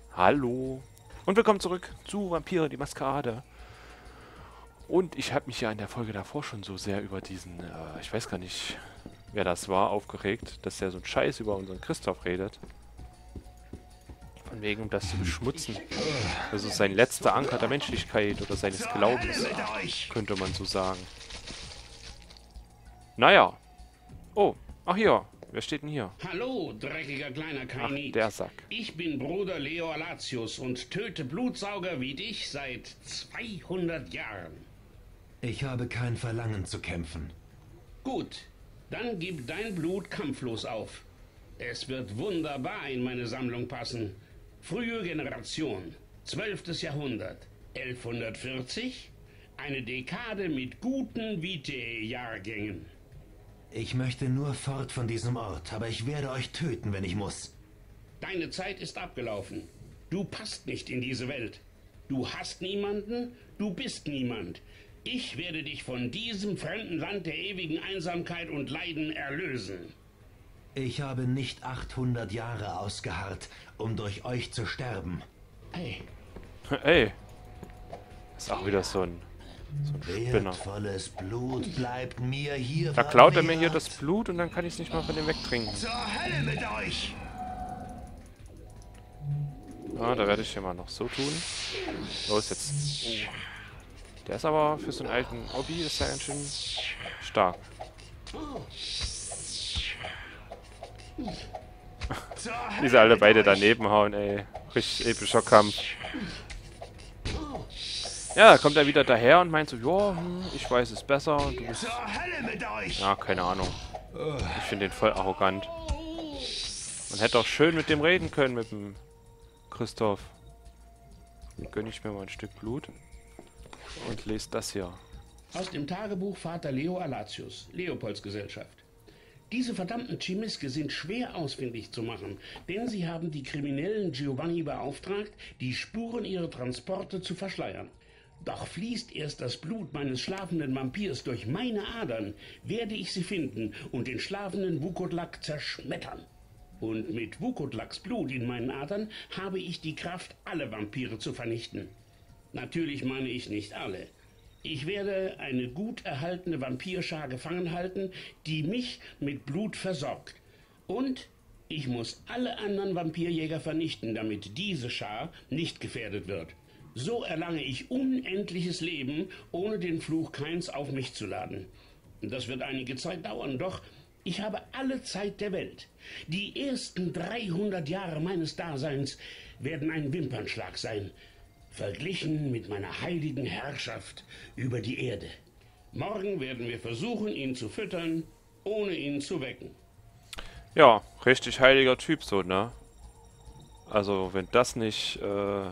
Hallo und willkommen zurück zu Vampire die Maskerade. Und ich habe mich ja in der Folge davor schon so sehr über diesen, ich weiß gar nicht, wer das war, aufgeregt, dass der so ein Scheiß über unseren Christoph redet. Von wegen, um das zu beschmutzen. Das ist sein letzter Anker der Menschlichkeit oder seines Glaubens, könnte man so sagen. Naja. Oh, ach hier. Wer steht denn hier? Hallo, dreckiger kleiner Ach, Kainit. der Sack. Ich bin Bruder Leo Alatius und töte Blutsauger wie dich seit 200 Jahren. Ich habe kein Verlangen zu kämpfen. Gut, dann gib dein Blut kampflos auf. Es wird wunderbar in meine Sammlung passen. Frühe Generation, 12. Jahrhundert, 1140, eine Dekade mit guten Vitae-Jahrgängen. Ich möchte nur fort von diesem Ort, aber ich werde euch töten, wenn ich muss. Deine Zeit ist abgelaufen. Du passt nicht in diese Welt. Du hast niemanden, du bist niemand. Ich werde dich von diesem fremden Land der ewigen Einsamkeit und Leiden erlösen. Ich habe nicht 800 Jahre ausgeharrt, um durch euch zu sterben. Hey, Ey. Ist auch wieder so ein Spinner. Wertvolles Blut bleibt mir hier Da klaut er mir verwehrt. hier das Blut und dann kann ich es nicht mal von dem wegtrinken. Zur Hölle mit euch! Ja, da werde ich hier mal noch so tun. Los jetzt. Oh. Der ist aber für so einen alten Hobby ist ja ganz schön stark. Wie sie alle beide daneben hauen, ey. Richtig epischer Kampf. Ja, da kommt er wieder daher und meint so, ja, ich weiß es besser und du bist... Zur Hölle mit euch! Ja, keine Ahnung. Ich finde den voll arrogant. Man hätte auch schön mit dem reden können, mit dem Christoph. Dann gönne ich mir mal ein Stück Blut und lese das hier. aus dem Tagebuch Vater Leo Alatius, Leopolds Gesellschaft. Diese verdammten Chimiske sind schwer ausfindig zu machen, denn sie haben die kriminellen Giovanni beauftragt, die Spuren ihrer Transporte zu verschleiern. Doch fließt erst das Blut meines schlafenden Vampirs durch meine Adern, werde ich sie finden und den schlafenden Vukodlak zerschmettern. Und mit Vukodlaks Blut in meinen Adern habe ich die Kraft, alle Vampire zu vernichten. Natürlich meine ich nicht alle. Ich werde eine gut erhaltene Vampirschar gefangen halten, die mich mit Blut versorgt. Und ich muss alle anderen Vampirjäger vernichten, damit diese Schar nicht gefährdet wird. So erlange ich unendliches Leben, ohne den Fluch Kains auf mich zu laden. Das wird einige Zeit dauern, doch ich habe alle Zeit der Welt. Die ersten 300 Jahre meines Daseins werden ein Wimpernschlag sein, verglichen mit meiner heiligen Herrschaft über die Erde. Morgen werden wir versuchen, ihn zu füttern, ohne ihn zu wecken. Ja, richtig heiliger Typ so, ne? Also, wenn das nicht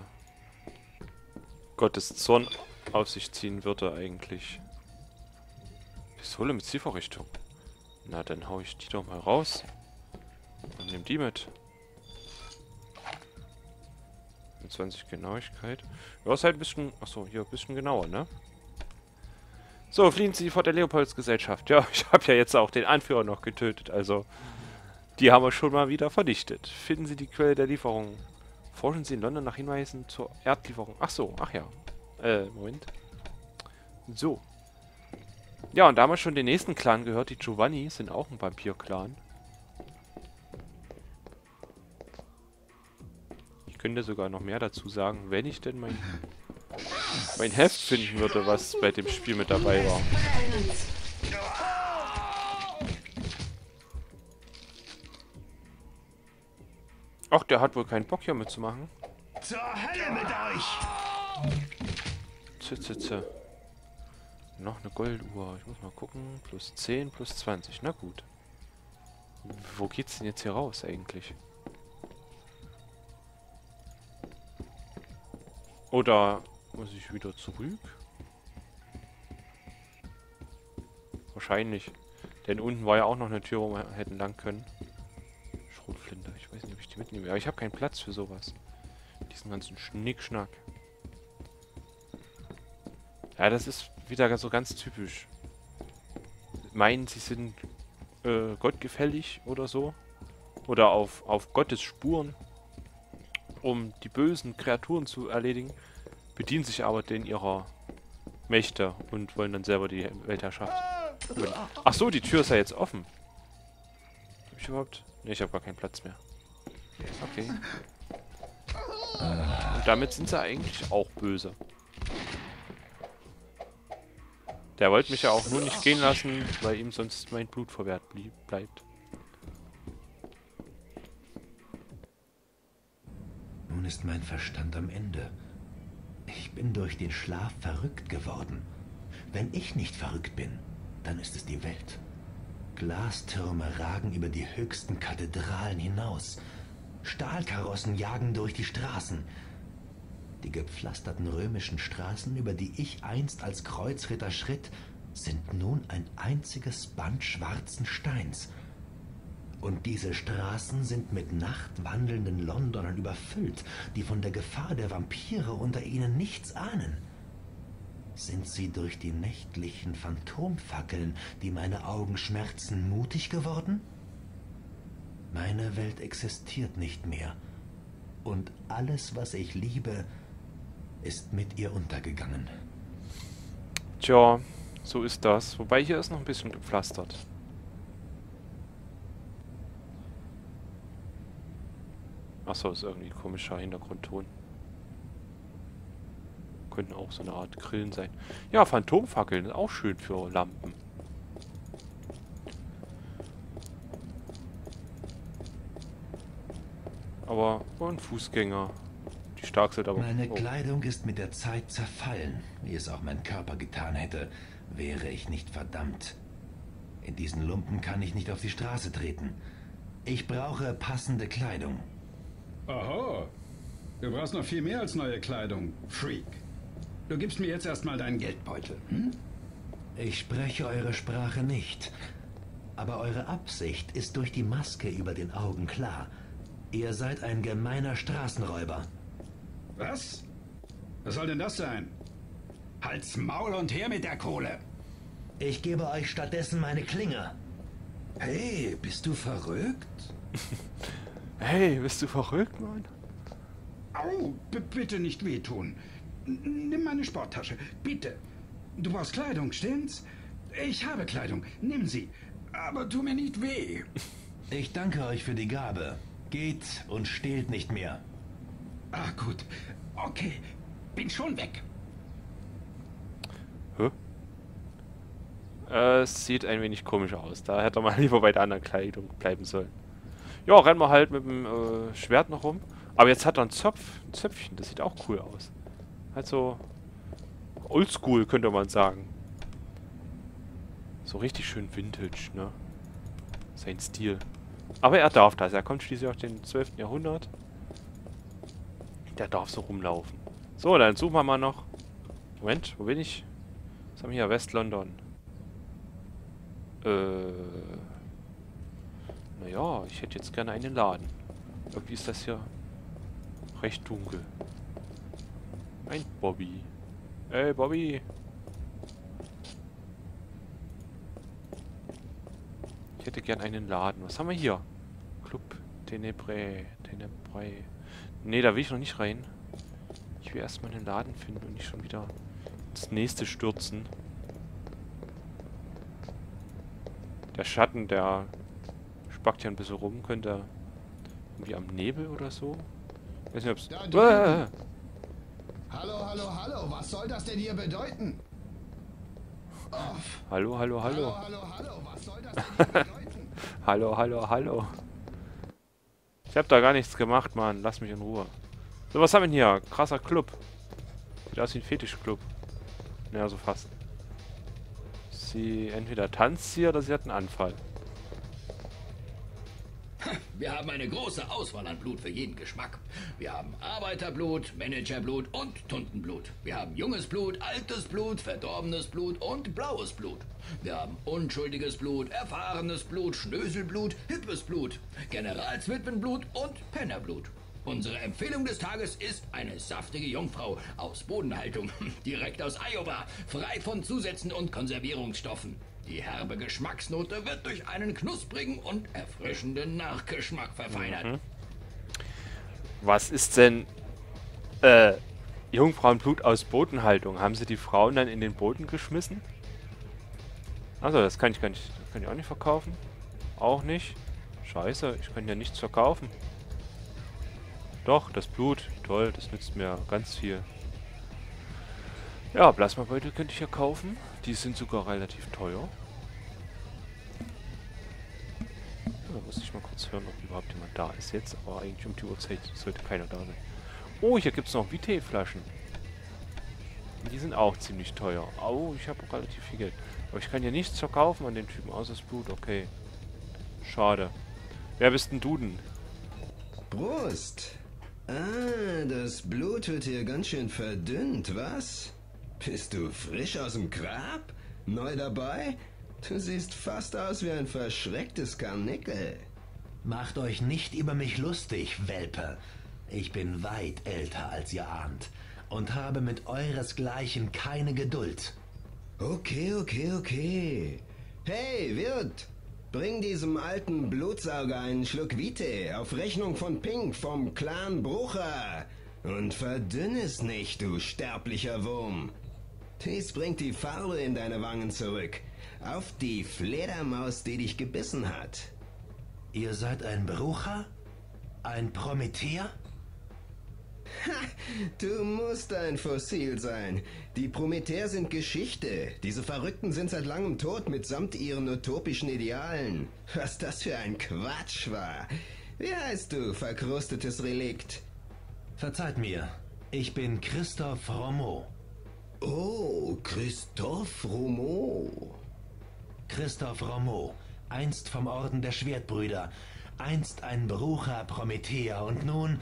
Gottes Zorn auf sich ziehen würde eigentlich. Pistole mit Zielvorrichtung. Na, dann hau ich die doch mal raus. Und nehm die mit. 20 Genauigkeit. Ja, ist halt ein bisschen... Achso, hier ein bisschen genauer, ne? So, fliehen Sie vor der Leopoldsgesellschaft. Ja, ich habe ja jetzt auch den Anführer noch getötet, also... Die haben wir schon mal wieder vernichtet. Finden Sie die Quelle der Lieferung. Forschen Sie in London nach Hinweisen zur Erdlieferung. Ach so, ach ja. Moment. So. Ja, und da haben wir schon den nächsten Clan gehört. Die Giovanni sind auch ein Vampir-Clan. Ich könnte sogar noch mehr dazu sagen, wenn ich denn mein Heft finden würde, was bei dem Spiel mit dabei war. Ach, der hat wohl keinen Bock hier mitzumachen. Zur Hölle mit euch! Zitze. Noch eine Golduhr. Ich muss mal gucken. Plus 10, plus 20. Na gut. Wo geht's denn jetzt hier raus eigentlich? Oder muss ich wieder zurück? Wahrscheinlich. Denn unten war ja auch noch eine Tür, wo wir hätten lang können. Schrotflinte. Ich weiß nicht, ob ich die mitnehme. Aber ich habe keinen Platz für sowas. Diesen ganzen Schnickschnack. Ja, das ist wieder so ganz typisch. Meinen, sie sind gottgefällig oder so. Oder auf Gottes Spuren. um die bösen Kreaturen zu erledigen, bedienen sich aber denen ihrer Mächte und wollen dann selber die Weltherrschaft. Ach so, die Tür ist ja jetzt offen. Hab ich überhaupt? Ne, ich habe gar keinen Platz mehr. Okay. Und damit sind sie eigentlich auch böse. Der wollte mich ja auch nur nicht gehen lassen, weil ihm sonst mein Blut verwehrt bleibt. Nun ist mein Verstand am Ende. Ich bin durch den Schlaf verrückt geworden. Wenn ich nicht verrückt bin, dann ist es die Welt. Glastürme ragen über die höchsten Kathedralen hinaus. Stahlkarossen jagen durch die Straßen. Die gepflasterten römischen Straßen, über die ich einst als Kreuzritter schritt, sind nun ein einziges Band schwarzen Steins. Und diese Straßen sind mit nachtwandelnden Londonern überfüllt, die von der Gefahr der Vampire unter ihnen nichts ahnen. Sind sie durch die nächtlichen Phantomfackeln, die meine Augen schmerzen, mutig geworden? Meine Welt existiert nicht mehr. Und alles, was ich liebe, ist mit ihr untergegangen. Tja, so ist das. Wobei hier ist noch ein bisschen gepflastert. Achso, ist irgendwie ein komischer Hintergrundton. Könnten auch so eine Art Grillen sein. Ja, Phantomfackeln ist auch schön für Lampen. Aber ein Fußgänger. Die stark sind aber... Meine Kleidung ist mit der Zeit zerfallen, wie es auch mein Körper getan hätte, wäre ich nicht verdammt. In diesen Lumpen kann ich nicht auf die Straße treten. Ich brauche passende Kleidung. Oho. Du brauchst noch viel mehr als neue Kleidung, Freak. Du gibst mir jetzt erstmal deinen Geldbeutel, hm? Ich spreche eure Sprache nicht. Aber eure Absicht ist durch die Maske über den Augen klar. Ihr seid ein gemeiner Straßenräuber. Was? Was soll denn das sein? Halt's Maul und her mit der Kohle! Ich gebe euch stattdessen meine Klinge. Hey, bist du verrückt? Hey, bist du verrückt, Mann? Au, bitte nicht wehtun. Nimm meine Sporttasche, bitte. Du brauchst Kleidung, stimmt's? Ich habe Kleidung, nimm sie. Aber tu mir nicht weh. Ich danke euch für die Gabe. Geht und stehlt nicht mehr. Ah, gut. Okay, bin schon weg. Hä? Es sieht ein wenig komisch aus. Da hätte er mal lieber bei der anderen Kleidung bleiben sollen. Ja, rennen wir halt mit dem Schwert noch rum. Aber jetzt hat er einen Zöpfchen. Das sieht auch cool aus. Halt so oldschool, könnte man sagen. So richtig schön Vintage, ne? Sein Stil. Aber er darf das. Er kommt schließlich aus dem 12. Jahrhundert. Der darf so rumlaufen. So, dann suchen wir mal noch. Moment, wo bin ich? Was haben wir hier? West-London. Naja, ich hätte jetzt gerne einen Laden. Irgendwie ist das hier recht dunkel. Ein Bobby. Ey, Bobby. Ich hätte gern einen Laden. Was haben wir hier? Club Tenebrae. Nee, da will ich noch nicht rein. Ich will erstmal einen Laden finden und nicht schon wieder ins nächste stürzen. Der Schatten, der spackt hier ein bisschen rum. Könnte irgendwie am Nebel oder so. Ich weiß nicht, ob's... Hallo, was soll das denn hier bedeuten? Oh. Hallo. Hallo, was soll das denn hier bedeuten? Hallo. Ich hab da gar nichts gemacht, Mann. Lass mich in Ruhe. So, was haben wir denn hier? Krasser Club. Sieht aus wie ein Fetischclub. Naja, so fast. Sie entweder tanzt sie oder sie hat einen Anfall. Wir haben eine große Auswahl an Blut für jeden Geschmack. Wir haben Arbeiterblut, Managerblut und Tuntenblut. Wir haben junges Blut, altes Blut, verdorbenes Blut und blaues Blut. Wir haben unschuldiges Blut, erfahrenes Blut, Schnöselblut, hippes Blut, Generalswitwenblut und Pennerblut. Unsere Empfehlung des Tages ist eine saftige Jungfrau aus Bodenhaltung, direkt aus Iowa, frei von Zusätzen und Konservierungsstoffen. Die herbe Geschmacksnote wird durch einen knusprigen und erfrischenden Nachgeschmack verfeinert. Was ist denn, Jungfrauenblut aus Bodenhaltung? Haben sie die Frauen dann in den Boden geschmissen? Also, das kann ich gar nicht, das kann ich auch nicht verkaufen. Auch nicht. Scheiße, ich kann ja nichts verkaufen. Doch, das Blut. Toll, das nützt mir ganz viel. Ja, Plasmabeutel könnte ich ja kaufen. Die sind sogar relativ teuer. Da muss ich mal kurz hören, ob überhaupt jemand da ist jetzt. Aber eigentlich um die Uhrzeit sollte keiner da sein. Oh, hier gibt es noch Vitae-Flaschen. Die sind auch ziemlich teuer. Oh, ich habe relativ viel Geld. Aber ich kann hier nichts verkaufen an den Typen, außer das Blut. Okay. Schade. Wer bist denn du denn? Prost! Ah, das Blut wird hier ganz schön verdünnt, was? Bist du frisch aus dem Grab? Neu dabei? Du siehst fast aus wie ein verschrecktes Karnickel. Macht euch nicht über mich lustig, Welpe. Ich bin weit älter, als ihr ahnt. Und habe mit euresgleichen keine Geduld. Okay. Hey, Wirt! Bring diesem alten Blutsauger einen Schluck Vitae auf Rechnung von Pink vom Clan Brucher. Und verdünn es nicht, du sterblicher Wurm. Dies bringt die Farbe in deine Wangen zurück. Auf die Fledermaus, die dich gebissen hat. Ihr seid ein Brucher? Ein Prometheer? Du musst ein Fossil sein. Die Prometheer sind Geschichte. Diese Verrückten sind seit langem tot mitsamt ihren utopischen Idealen. Was das für ein Quatsch war. Wie heißt du, verkrustetes Relikt? Verzeiht mir, ich bin Christoph Romeau. Oh, Christoph Romeau. Christoph Romeau, einst vom Orden der Schwertbrüder, einst ein Brucher Prometheer und nun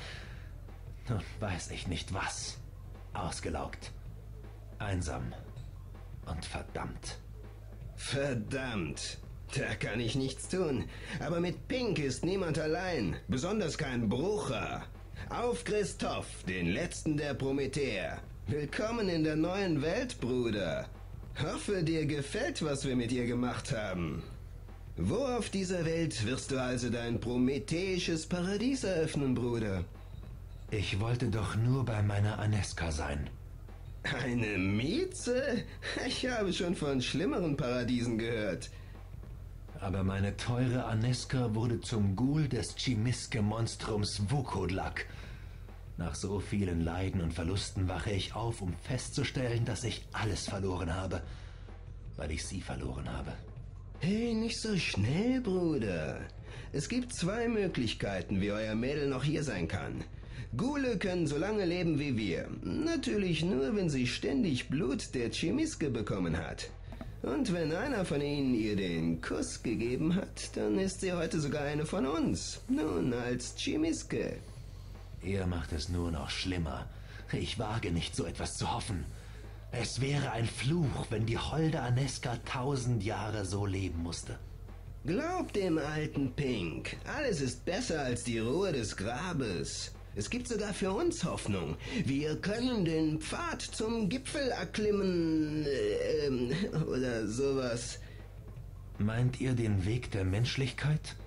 weiß ich nicht was. Ausgelaugt, einsam und verdammt. Verdammt, da kann ich nichts tun. Aber mit Pink ist niemand allein, besonders kein Brucher. Auf Christoph, den letzten der Prometheer. Willkommen in der neuen Welt, Bruder. Hoffe, dir gefällt, was wir mit ihr gemacht haben. Wo auf dieser Welt wirst du also dein prometheisches Paradies eröffnen, Bruder? Ich wollte doch nur bei meiner Aneska sein. Eine Mieze? Ich habe schon von schlimmeren Paradiesen gehört. Aber meine teure Aneska wurde zum Ghoul des Chimiske-Monstrums Vukodlak. Nach so vielen Leiden und Verlusten wache ich auf, um festzustellen, dass ich alles verloren habe, weil ich sie verloren habe. Hey, nicht so schnell, Bruder. Es gibt zwei Möglichkeiten, wie euer Mädel noch hier sein kann. Ghule können so lange leben wie wir. Natürlich nur, wenn sie ständig Blut der Chimiske bekommen hat. Und wenn einer von ihnen ihr den Kuss gegeben hat, dann ist sie heute sogar eine von uns. Nun, als Chimiske. Er macht es nur noch schlimmer. Ich wage nicht, so etwas zu hoffen. Es wäre ein Fluch, wenn die holde Aneska 1000 Jahre so leben musste. Glaub dem alten Pink. Alles ist besser als die Ruhe des Grabes. Es gibt sogar für uns Hoffnung. Wir können den Pfad zum Gipfel erklimmen, oder sowas. Meint ihr den Weg der Menschlichkeit?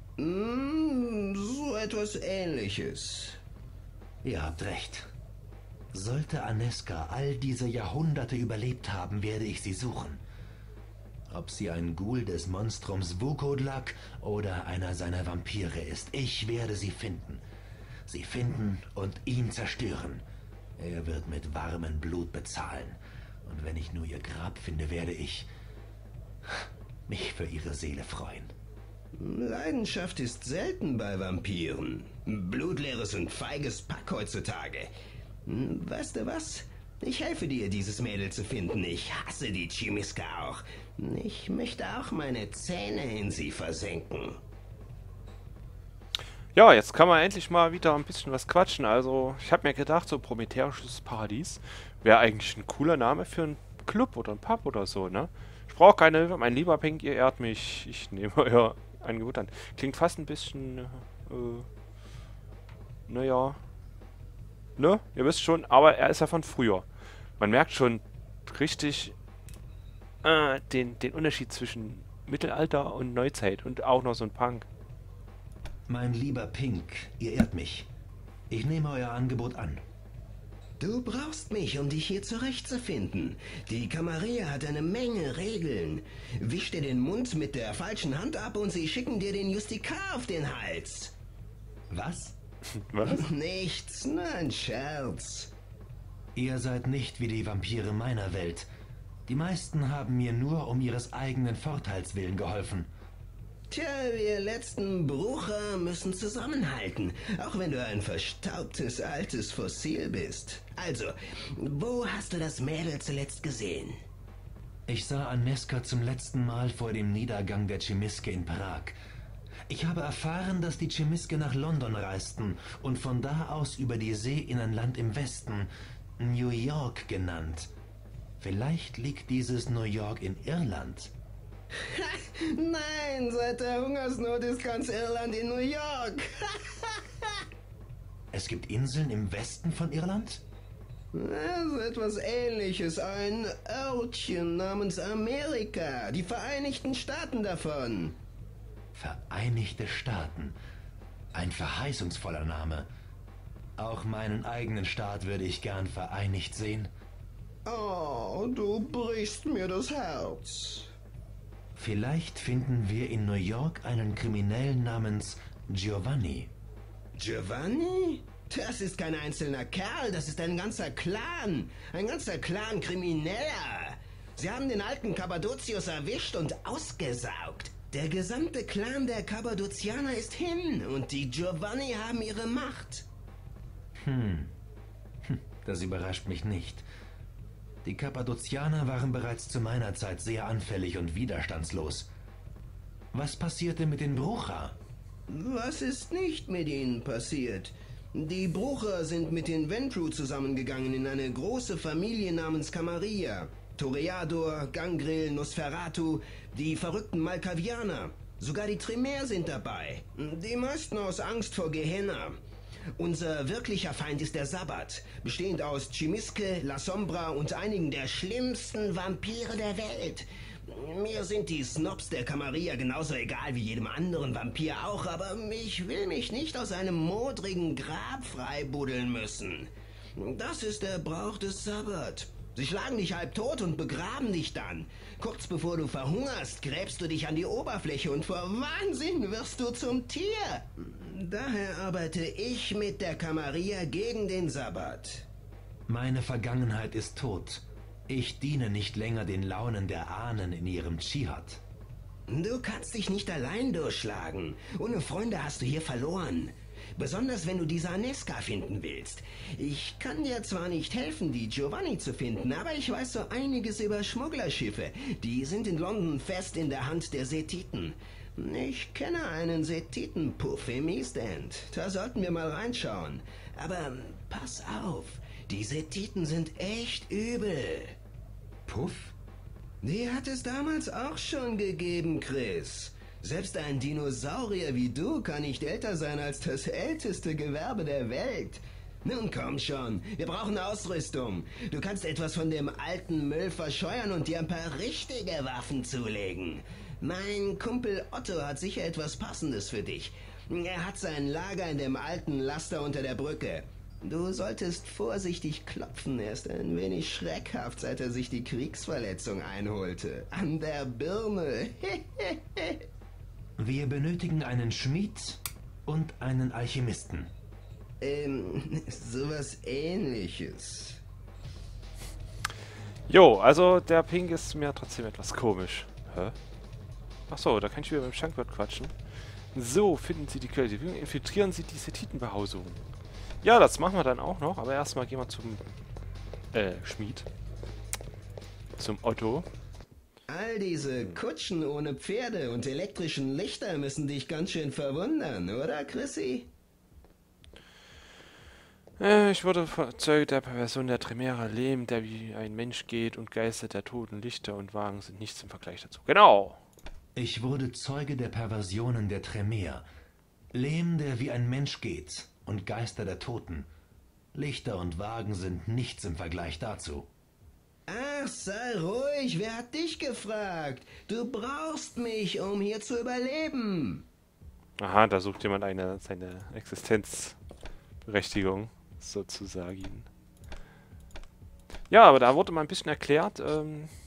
So etwas Ähnliches. Ihr habt recht. Sollte Aneska all diese Jahrhunderte überlebt haben, werde ich sie suchen. Ob sie ein Ghoul des Monstrums Vukodlak oder einer seiner Vampire ist, ich werde sie finden. Sie finden und ihn zerstören. Er wird mit warmem Blut bezahlen. Und wenn ich nur ihr Grab finde, werde ich mich für ihre Seele freuen. Leidenschaft ist selten bei Vampiren. Blutleeres und feiges Pack heutzutage. Weißt du was? Ich helfe dir, dieses Mädel zu finden. Ich hasse die Chimiska auch. Ich möchte auch meine Zähne in sie versenken. Ja, jetzt kann man endlich mal wieder ein bisschen was quatschen. Also, ich habe mir gedacht, so Prometheisches Paradies wäre eigentlich ein cooler Name für einen Club oder einen Pub oder so, ne? Ich brauche keine Hilfe, mein lieber Pink, ihr ehrt mich. Ich nehme euer Angebot an. Klingt fast ein bisschen, naja, ne? Ihr wisst schon, aber er ist ja von früher. Man merkt schon richtig den Unterschied zwischen Mittelalter und Neuzeit und auch noch so ein Punk. Mein lieber Pink, ihr ehrt mich. Ich nehme euer Angebot an. Du brauchst mich, um dich hier zurechtzufinden. Die Camarilla hat eine Menge Regeln. Wisch dir den Mund mit der falschen Hand ab und sie schicken dir den Justikar auf den Hals. Was? Was? Nichts, nur ein Scherz. Ihr seid nicht wie die Vampire meiner Welt. Die meisten haben mir nur um ihres eigenen Vorteils willen geholfen. Tja, wir letzten Brucher müssen zusammenhalten, auch wenn du ein verstaubtes altes Fossil bist. Also, wo hast du das Mädel zuletzt gesehen? Ich sah Aneska zum letzten Mal vor dem Niedergang der Chemiske in Prag. Ich habe erfahren, dass die Chemiske nach London reisten und von da aus über die See in ein Land im Westen, New York genannt. Vielleicht liegt dieses New York in Irland. Nein, seit der Hungersnot ist ganz Irland in New York. Es gibt Inseln im Westen von Irland? So etwas Ähnliches, ein Örtchen namens Amerika, die Vereinigten Staaten davon. Vereinigte Staaten. Ein verheißungsvoller Name. Auch meinen eigenen Staat würde ich gern vereinigt sehen. Oh, du brichst mir das Herz. Vielleicht finden wir in New York einen Kriminellen namens Giovanni. Giovanni? Das ist kein einzelner Kerl, das ist ein ganzer Clan. Ein ganzer Clan Krimineller. Sie haben den alten Cappadocius erwischt und ausgesaugt. Der gesamte Clan der Cappadocianer ist hin und die Giovanni haben ihre Macht. Das überrascht mich nicht. Die Kappadocianer waren bereits zu meiner Zeit sehr anfällig und widerstandslos. Was passierte mit den Brucher? Was ist nicht mit ihnen passiert? Die Brucher sind mit den Ventrue zusammengegangen in eine große Familie namens Camarilla. Toreador, Gangrel, Nosferatu, die verrückten Malkavianer. Sogar die Tremere sind dabei. Die meisten aus Angst vor Gehenna. Unser wirklicher Feind ist der Sabbat, bestehend aus Chimiske, La Sombra und einigen der schlimmsten Vampire der Welt. Mir sind die Snobs der Camarilla genauso egal wie jedem anderen Vampir auch, aber ich will mich nicht aus einem modrigen Grab freibuddeln müssen. Das ist der Brauch des Sabbat. Sie schlagen dich halb tot und begraben dich dann. Kurz bevor du verhungerst, gräbst du dich an die Oberfläche und vor Wahnsinn wirst du zum Tier. Daher arbeite ich mit der Camarilla gegen den Sabbat. Meine Vergangenheit ist tot. Ich diene nicht länger den Launen der Ahnen in ihrem Dschihad. Du kannst dich nicht allein durchschlagen. Ohne Freunde hast du hier verloren. Besonders wenn du diese Aneska finden willst. Ich kann dir zwar nicht helfen, die Giovanni zu finden, aber ich weiß so einiges über Schmugglerschiffe. Die sind in London fest in der Hand der Sethiten. Ich kenne einen Sethitenpuff im East End. Da sollten wir mal reinschauen. Aber pass auf, die Sethiten sind echt übel. Puff? Die hat es damals auch schon gegeben, Chris. Selbst ein Dinosaurier wie du kann nicht älter sein als das älteste Gewerbe der Welt. Nun komm schon, wir brauchen Ausrüstung. Du kannst etwas von dem alten Müll verscheuern und dir ein paar richtige Waffen zulegen. Mein Kumpel Otto hat sicher etwas Passendes für dich. Er hat sein Lager in dem alten Laster unter der Brücke. Du solltest vorsichtig klopfen, er ist ein wenig schreckhaft, seit er sich die Kriegsverletzung einholte. An der Birne. Wir benötigen einen Schmied und einen Alchemisten. Sowas Ähnliches. Jo, also der Ping ist mir trotzdem etwas komisch. Hä? Achso, da kann ich wieder mit dem Schankwirt quatschen. So, finden Sie die Quelle. Infiltrieren Sie die Sethitenbehausung. Ja, das machen wir dann auch noch, aber erstmal gehen wir zum Schmied. Zum Otto. All diese Kutschen ohne Pferde und elektrischen Lichter müssen dich ganz schön verwundern, oder, Chrissy? Ich wurde Zeuge der Perversion der Tremere, Lehm, der wie ein Mensch geht, und Geister der Toten, Lichter und Wagen sind nichts im Vergleich dazu. Genau! Ich wurde Zeuge der Perversionen der Tremere. Lehm, der wie ein Mensch geht, und Geister der Toten. Lichter und Wagen sind nichts im Vergleich dazu. Ach, sei ruhig, wer hat dich gefragt? Du brauchst mich, um hier zu überleben. Aha, da sucht jemand seine Existenz Gleichberechtigung, sozusagen. Ja, aber da wurde mal ein bisschen erklärt, achso,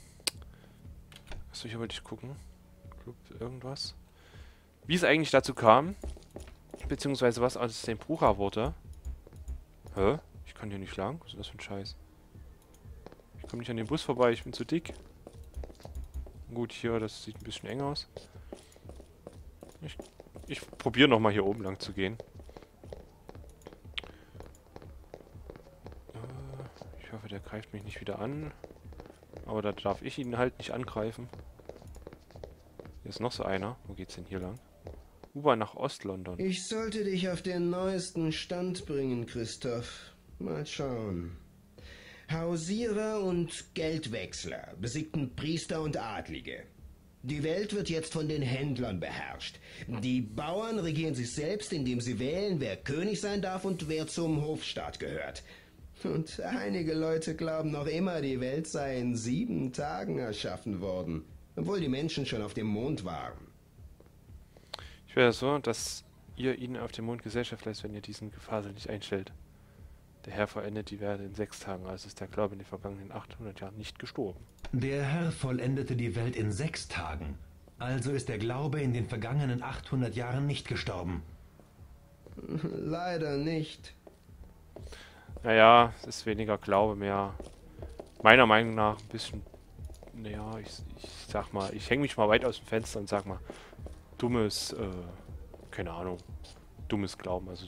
hier wollte ich gucken. Irgendwas. Wie es eigentlich dazu kam, beziehungsweise was aus dem Brucher wurde. Hä? Ich kann hier nicht lang? Was ist das für ein Scheiß? Ich komme nicht an den Bus vorbei, ich bin zu dick. Gut, hier, das sieht ein bisschen eng aus. Ich probiere nochmal hier oben lang zu gehen. Ich hoffe, der greift mich nicht wieder an. Aber da darf ich ihn halt nicht angreifen. Hier ist noch so einer. Wo geht's denn hier lang? U-Bahn nach Ost-London. Ich sollte dich auf den neuesten Stand bringen, Christoph. Mal schauen. Hausierer und Geldwechsler besiegten Priester und Adlige. Die Welt wird jetzt von den Händlern beherrscht. Die Bauern regieren sich selbst, indem sie wählen, wer König sein darf und wer zum Hofstaat gehört. Und einige Leute glauben noch immer, die Welt sei in 7 Tagen erschaffen worden, obwohl die Menschen schon auf dem Mond waren. Ich wäre so, dass ihr ihnen auf dem Mond Gesellschaft leistet, wenn ihr diesen Gefasel nicht einstellt. Der Herr vollendet die Welt in 6 Tagen, also ist der Glaube in den vergangenen 800 Jahren nicht gestorben. Der Herr vollendete die Welt in 6 Tagen. Also ist der Glaube in den vergangenen 800 Jahren nicht gestorben. Leider nicht. Naja, es ist weniger Glaube, mehr meiner Meinung nach ein bisschen, naja, ich sag mal, ich hänge mich mal weit aus dem Fenster und sag mal, dummes, keine Ahnung, dummes Glauben, also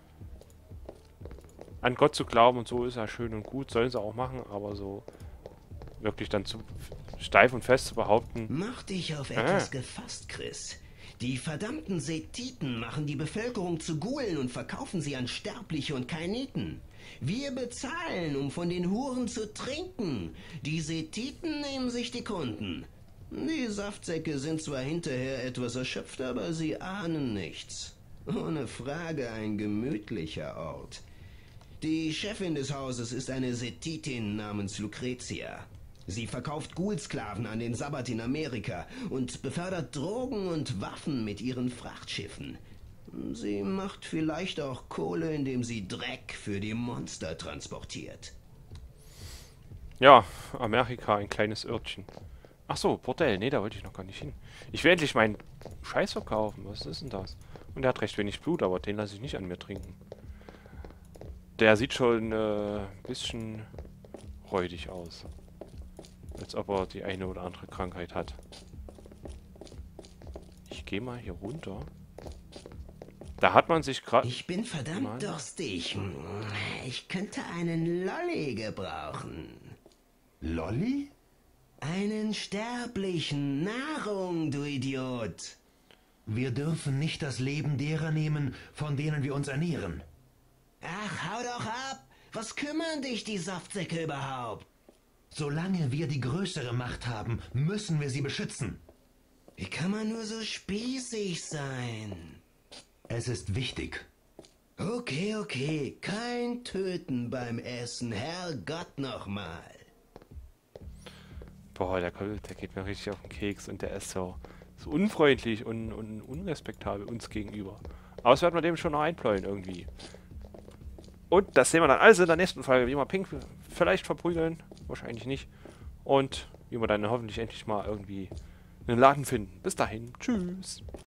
an Gott zu glauben und so ist ja schön und gut, sollen sie auch machen, aber so wirklich dann zu steif und fest zu behaupten. Mach dich auf etwas gefasst, Chris. Die verdammten Sethiten machen die Bevölkerung zu Gulen und verkaufen sie an Sterbliche und Kainiten. Wir bezahlen, um von den Huren zu trinken. Die Sethiten nehmen sich die Kunden. Die Saftsäcke sind zwar hinterher etwas erschöpft, aber sie ahnen nichts. Ohne Frage ein gemütlicher Ort. Die Chefin des Hauses ist eine Sethitin namens Lucretia. Sie verkauft Ghoul-Sklaven an den Sabbat in Amerika und befördert Drogen und Waffen mit ihren Frachtschiffen. Sie macht vielleicht auch Kohle, indem sie Dreck für die Monster transportiert. Ja, Amerika, ein kleines Örtchen. Ach so, Bordell. Nee, da wollte ich noch gar nicht hin. Ich will endlich meinen Scheiß verkaufen. Was ist denn das? Und der hat recht wenig Blut, aber den lasse ich nicht an mir trinken. Der sieht schon ein bisschen räudig aus. Als ob er die eine oder andere Krankheit hat. Ich gehe mal hier runter. Da hat man sich gerade... Ich bin verdammt durstig. Ich könnte einen Lolli gebrauchen. Lolli? Einen Sterblichen. Nahrung, du Idiot. Wir dürfen nicht das Leben derer nehmen, von denen wir uns ernähren. Ach, hau doch ab. Was kümmern dich die Saftsäcke überhaupt? Solange wir die größere Macht haben, müssen wir sie beschützen. Wie kann man nur so spießig sein? Es ist wichtig. Okay, okay. Kein Töten beim Essen. Herrgott nochmal. Boah, der geht mir richtig auf den Keks und der ist so unfreundlich und unrespektabel uns gegenüber. Aber das werden wir dem schon noch einpläuen irgendwie. Und das sehen wir dann alles in der nächsten Folge, wie wir Pink vielleicht verprügeln. Wahrscheinlich nicht. Und wie wir dann hoffentlich endlich mal irgendwie einen Laden finden. Bis dahin. Tschüss.